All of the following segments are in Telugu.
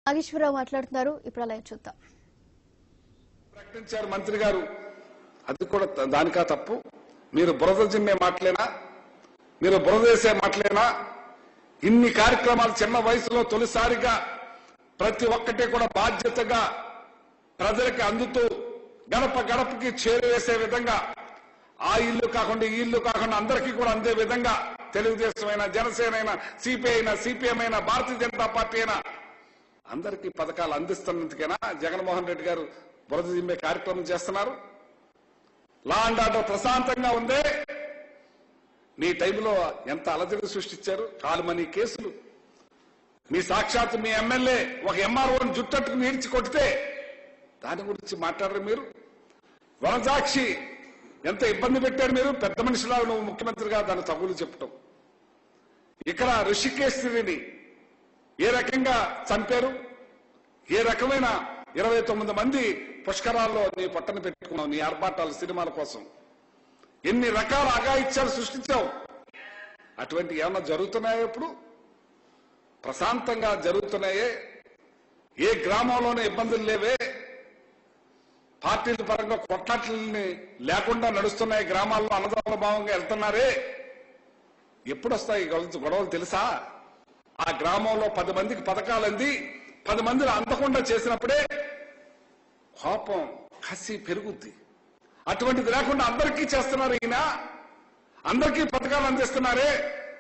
నాగేశ్వరరావు మాట్లాడుతున్నారు. ఇప్పుడు అలా చూద్దాం. ప్రకటించారు మంత్రి గారు, అది కూడా దానికా తప్పు? మీరు బురద జిమ్మే మాటలేనా, మీరు బురద వేసే మాటలేనా? ఇన్ని కార్యక్రమాలు చిన్న వయసులో తొలిసారిగా ప్రతి ఒక్కటి కూడా బాధ్యతగా ప్రజలకి అందుతూ గడప గడపకి చేరువేసే విధంగా, ఆ ఇల్లు కాకుండా ఈ ఇల్లు కాకుండా అందరికీ కూడా అందే విధంగా తెలుగుదేశం అయినా, జనసేన అయినా, సిపిఐ అయినా, సిపిఎం అయినా, భారతీయ జనతా పార్టీ అయినా అందరికీ పథకాలు అందిస్తున్నందుకైనా జగన్మోహన్ రెడ్డి గారు బురద జిమ్మే కార్యక్రమం చేస్తున్నారు. లా అండ్ ఆర్డర్ ప్రశాంతంగా ఉందే. మీ టైంలో ఎంత అలజడి సృష్టించారు, కాలుమనీ కేసులు. మీ సాక్షాత్ మీ ఎమ్మెల్యే ఒక ఎంఆర్ఓని జుట్టట్టుకు ఈడ్చి కొడితే దాని గురించి మాట్లాడరు మీరు. వనజాక్షి ఎంత ఇబ్బంది పెట్టారు మీరు. పెద్ద మనిషిలా నువ్వు ముఖ్యమంత్రిగా దాని తగులు చెప్పటం. ఇక్కడ ఋషికేశ్వరిని ఏ రకంగా చంపారు, ఏ రకమైన 29 మంది పుష్కరాల్లో నీ పొట్టను పెట్టుకున్నావు నీ ఆర్భాటాలు సినిమాల కోసం. ఎన్ని రకాల అఘాయిత్యాలు సృష్టించావు. అటువంటి ఏమన్నా జరుగుతున్నాయా? ఇప్పుడు ప్రశాంతంగా జరుగుతున్నాయే. ఏ గ్రామంలోనే ఇబ్బందులు లేవే. పార్టీల పరంగా కొట్లాట్లని లేకుండా నడుస్తున్నాయి. గ్రామాల్లో అన్నదాన భావంగా వెళ్తున్నారే. ఎప్పుడు వస్తాయి గొడవలు తెలుసా? ఆ గ్రామంలో 10 మందికి పథకాలు అంది 10 మందిని అందకుండా చేసినప్పుడే కోపం, కసి పెరుగుద్ది. అటువంటిది లేకుండా అందరికీ చేస్తున్నారు. ఈయన అందరికీ పథకాలు అందిస్తున్నారే.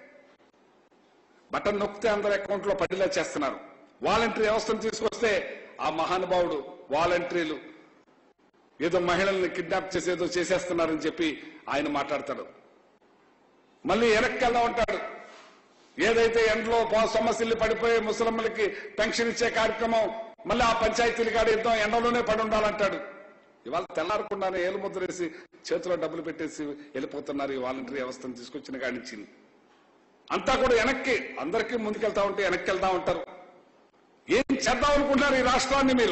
బటన్ నొక్కితే అందరి అకౌంట్ లో పడిలా చేస్తున్నారు. వాలంటరీ వ్యవస్థను తీసుకొస్తే ఆ మహానుభావుడు వాలంటీర్లు ఏదో మహిళల్ని కిడ్నాప్ చేసి ఏదో చేసేస్తున్నారని చెప్పి ఆయన మాట్లాడతాడు. మళ్ళీ వెనక్కి వెళ్దా ఉంటాడు. ఏదైతే ఎండలో సమస్యలు పడిపోయి ముసలమ్మలకి పెన్షన్ ఇచ్చే కార్యక్రమం మళ్ళీ ఆ పంచాయతీలు కాడ యుద్ధం ఎండలోనే పడి ఉండాలంటాడు. ఇవాళ తెల్లారకుండానే ఏలు ముద్రేసి చేతిలో డబ్బులు పెట్టేసి వెళ్ళిపోతున్నారు. ఈ వాలంటరీ వ్యవస్థను తీసుకొచ్చిన కానిచ్చి అంతా కూడా వెనక్కి, అందరికీ ముందుకెళ్తా ఉంటే వెనక్కి వెళ్తా ఉంటారు. ఏం చేద్దాం అనుకుంటున్నారు ఈ రాష్ట్రాన్ని? మీరు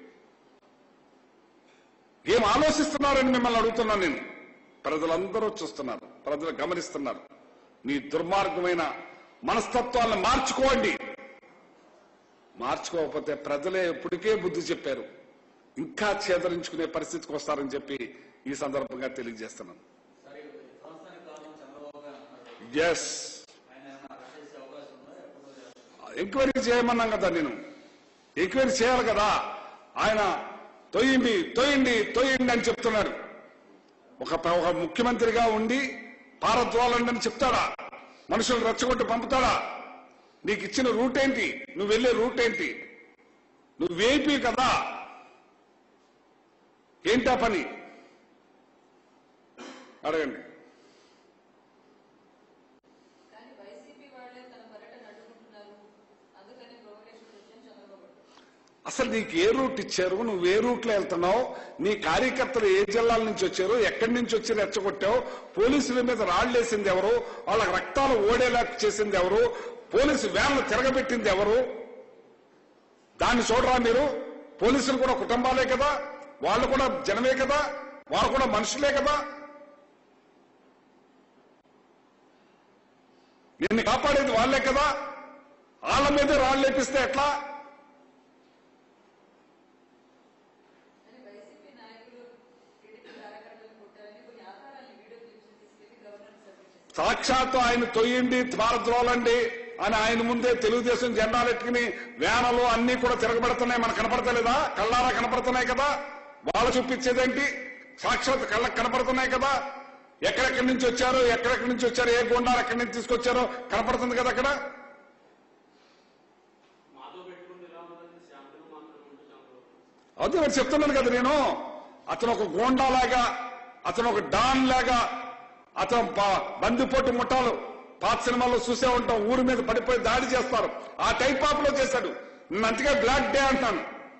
ఏం ఆలోచిస్తున్నారని మిమ్మల్ని అడుగుతున్నాను నేను. ప్రజలందరూ చూస్తున్నారు, ప్రజలు గమనిస్తున్నారు. మీ దుర్మార్గమైన మనస్తత్వాలను మార్చుకోండి. మార్చుకోకపోతే ప్రజలే ఇప్పటికే బుద్ధి చెప్పారు. ఇంకా చేదరించుకునే పరిస్థితికి వస్తారని చెప్పి ఈ సందర్భంగా తెలియజేస్తున్నాను. ఎస్, ఎంక్వైరీ చేయమన్నాం కదా. నేను ఎంక్వైరీ చేయాలి కదా. ఆయన తొయ్యండి తొయ్యండి తొయ్యండి అని చెప్తున్నాడు. ఒక ముఖ్యమంత్రిగా ఉండి పారద్రోలండి అని చెప్తాడా? మనుషులు రెచ్చగొట్టి పంపుతాడా? నీకు ఇచ్చిన రూట్ ఏంటి? నువ్వు వెళ్లే రూట్ ఏంటి? నువ్వు వేపీ కదా, ఏంటా పని? అడగండి. అసలు నీకు ఏ రూట్ ఇచ్చారు? నువ్వు ఏ రూట్ లో వెళ్తున్నావు? నీ కార్యకర్తలు ఏ జిల్లాల నుంచి వచ్చారు? ఎక్కడి నుంచి వచ్చి రెచ్చగొట్టావు? పోలీసుల మీద రాళ్లేసింది ఎవరు? వాళ్ళ రక్తాలు ఓడేలా చేసింది ఎవరు? పోలీసు వ్యాన్లు తిరగబెట్టింది ఎవరు? దాన్ని చూడరా మీరు? పోలీసులు కూడా కుటుంబాలే కదా, వాళ్ళు కూడా జనమే కదా, వాళ్ళు కూడా మనుషులే కదా. నిన్ను కాపాడేది వాళ్లే కదా. వాళ్ళ మీద రాళ్ళు లేపిస్తే ఎట్లా? సాక్షాత్తు ఆయన తొయ్యండి భారద్రోలండి అని ఆయన ముందే తెలుగుదేశం జెండాలెట్టుకుని వ్యానలు అన్ని కూడా తిరగబడుతున్నాయి. మనకు కనపడతలేదా? కళ్ళారా కనపడుతున్నాయి కదా. వాళ్ళు చూపించేదేంటి? సాక్షాత్ కళ్ళకు కనపడుతున్నాయి కదా. ఎక్కడెక్కడి నుంచి వచ్చారు, ఎక్కడెక్కడి నుంచి వచ్చారు, ఏ గుండాలు ఎక్కడి నుంచి తీసుకొచ్చారో కనపడుతుంది కదా అక్కడ. అదే మరి చెప్తున్నాను కదా నేను. అతను ఒక గోండాలాగా, అతను ఒక డాన్ లాగా, అతను బందిపోటు ముఠాలు పాత సినిమాల్లో చూసే ఉంటాం. ఊరి మీద పడిపోయి దాడి చేస్తారు. ఆ టైప్ ఆఫ్ లో చేశాడు. నేను అందుకే బ్లాక్ డే అంటాను.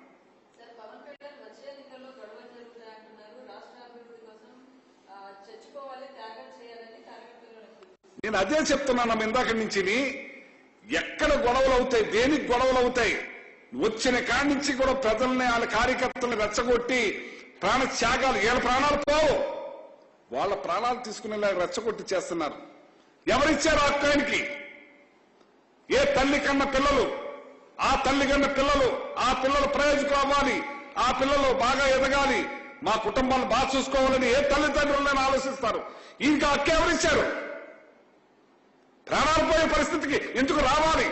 నేను అదే చెప్తున్నాను ఇందాక నుంచి. ఎక్కడ గొడవలు అవుతాయి, దేనికి గొడవలు అవుతాయి? వచ్చిన కాడి నుంచి కూడా ప్రజల్ని, వాళ్ళ కార్యకర్తల్ని రెచ్చగొట్టి ప్రాణ త్యాగాలు, వీళ్ళ ప్రాణాలు పోవు, వాళ్ళ ప్రాణాలు తీసుకునేలా రెచ్చగొట్టి చేస్తున్నారు. ఎవరిచ్చారు హక్కు ఆయనకి? ఏ తల్లి కన్న పిల్లలు ఆ తల్లి కన్నా పిల్లలు, ఆ పిల్లలు ప్రయోజకులు అవ్వాలి, ఆ పిల్లలు బాగా ఎదగాలి, మా కుటుంబాలను బాగా చూసుకోవాలని ఏ తల్లిదండ్రులను ఆలోచిస్తారు. ఇంకా హక్కు ఎవరిచ్చారు? ప్రాణాలు పోయే పరిస్థితికి ఎందుకు రావాలి?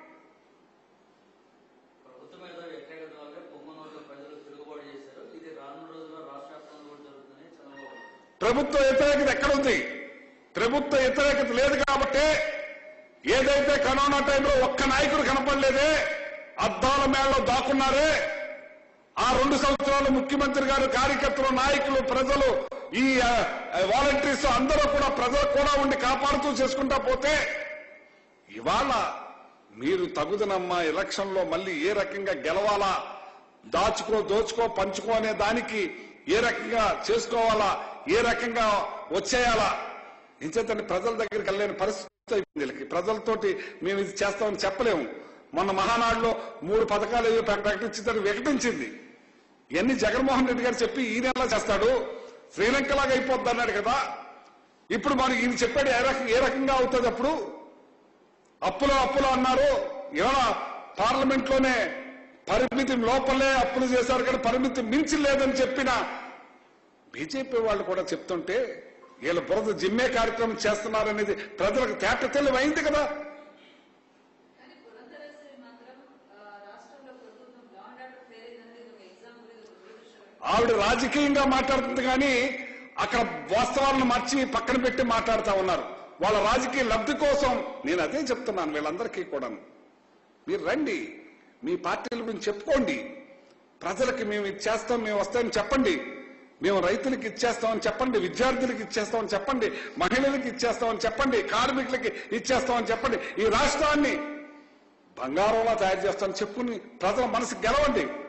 ప్రభుత్వ వ్యతిరేకత ఎక్కడుంది? ప్రభుత్వ వ్యతిరేకత లేదు కాబట్టి ఏదైతే కరోనా టైంలో ఒక్క నాయకుడు కనపడలేదే, అద్దాల మేళలో దాక్కున్నారే, ఆ 2 సంవత్సరాలు ముఖ్యమంత్రి గారు, కార్యకర్తలు, నాయకులు, ప్రజలు, ఈ వాలంటీర్స్ అందరూ కూడా ప్రజలు కూడా ఉండి కాపాడుతూ చేసుకుంటా పోతే ఇవాళ మీరు తగుదనమ్మా ఎలక్షన్ లో మళ్ళీ ఏ రకంగా గెలవాలా, దోచుకో పంచుకో అనే దానికి ఏ రకంగా చేసుకోవాలా, ఏ రకంగా వచ్చేయాలా, ఇంచేతండి ప్రజల దగ్గరికి వెళ్ళలేని పరిస్థితి అయిపోయింది. ప్రజలతోటి మేము ఇది చేస్తామని చెప్పలేము. మొన్న మహానాడులో 3 పథకాలు ప్రకటించిందని వికటించింది. ఇవన్నీ జగన్మోహన్ రెడ్డి గారు చెప్పి ఈయన ఎలా చేస్తాడు? శ్రీలంకలాగా అయిపోద్ది అన్నాడు కదా. ఇప్పుడు మనకి ఈయన చెప్పాడు ఏ రకంగా అవుతుంది? అప్పుడు అప్పులు అన్నారు. ఏమైనా పార్లమెంట్ లోనే పరిమితి లోపలే అప్పులు చేశారు కానీ పరిమితి మించి లేదని చెప్పిన బీజేపీ వాళ్ళు కూడా చెప్తుంటే వీళ్ళ బురద జిమ్మే కార్యక్రమం చేస్తున్నారనేది ప్రజలకు తేట తెలివైంది కదా. ఆవిడ రాజకీయంగా మాట్లాడుతుంది కానీ అక్కడ వాస్తవాలను మర్చి పక్కన పెట్టి మాట్లాడుతూ ఉన్నారు. వాళ్ళ రాజకీయ లబ్ధి కోసం నేను అదే చెప్తున్నాను వీళ్ళందరికీ కూడా. మీరు రండి, మీ పార్టీల గురించి చెప్పుకోండి, ప్రజలకి మేము ఇది చేస్తాం, మేము వస్తామని చెప్పండి, మేము రైతులకు ఇచ్చేస్తామని చెప్పండి, విద్యార్థులకు ఇచ్చేస్తామని చెప్పండి, మహిళలకు ఇచ్చేస్తామని చెప్పండి, కార్మికులకి ఇచ్చేస్తామని చెప్పండి, ఈ రాష్ట్రాన్ని బంగారంలా తయారు చేస్తామని చెప్పుకుని ప్రజల మనసు గెలవండి.